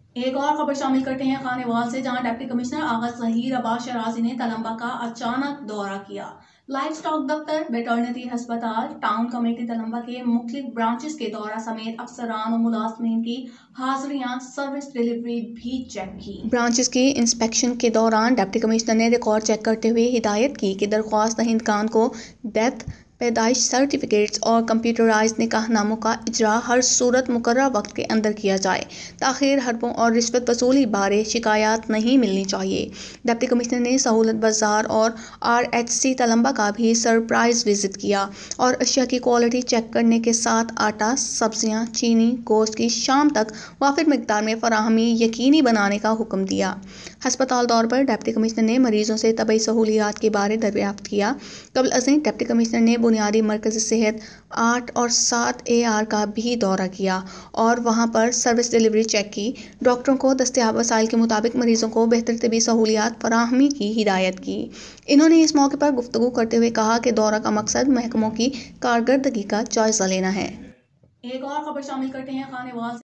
एक और खबर शामिल करते हैं खानेवाल से, जहां डिप्टी कमिश्नर आगा ज़हीर अब्बास शराजी ने तलंबा का अचानक दौरा किया। लाइफ स्टॉक दफ्तर, वेटरनिटी अस्पताल, टाउन कमेटी तलंबा के मुख्तलिफ ब्रांचेस के दौरा समेत अफसरान और मुलाजमीन की हाजिरियां, सर्विस डिलीवरी भी चेक की। ब्रांचेस की इंस्पेक्शन के दौरान डिप्टी कमिश्नर ने रिकॉर्ड चेक करते हुए हिदायत की कि दरख्वास्त दहिंदगान को डेथ, पैदाइश सर्टिफिकेट्स और कंप्यूटराइज निकाहनामों का इजरा हर सूरत मुकर्रर वक्त के अंदर किया जाए। ताख़ीर, हड़पों और रिश्वत वसूली बारे शिकायत नहीं मिलनी चाहिए। डिप्टी कमिश्नर ने सहूलत बाजार और RHC तलंबा का भी सरप्राइज विजिट किया और अशिया की क्वालिटी चेक करने के साथ आटा, सब्जियां, चीनी, गोश्त की शाम तक वाफिर मिकदार में फराहमी यकीनी बनाने का हुक्म दिया। हस्पताल दौर पर डिप्टी कमिश्नर ने मरीजों से तबी सहूलियात के बारे दरियाफ्त किया। कबल अज़ीं डिप्टी कमिश्नर ने बुनियादी मरकज़ सेहत 8 और 7 AR का भी दौरा किया और वहां पर सर्विस डिलीवरी चेक की। डॉक्टरों को दस्तयाब वसाइल के मुताबिक मरीजों को बेहतर तबी सहूलियात फराहमी की हिदायत की। इन्होंने इस मौके पर गुफ्तगू करते हुए कहा कि दौरा का मकसद महकमों की कारकर्दगी का जायजा लेना है। एक और खबर शामिल करते हैं खानेवाल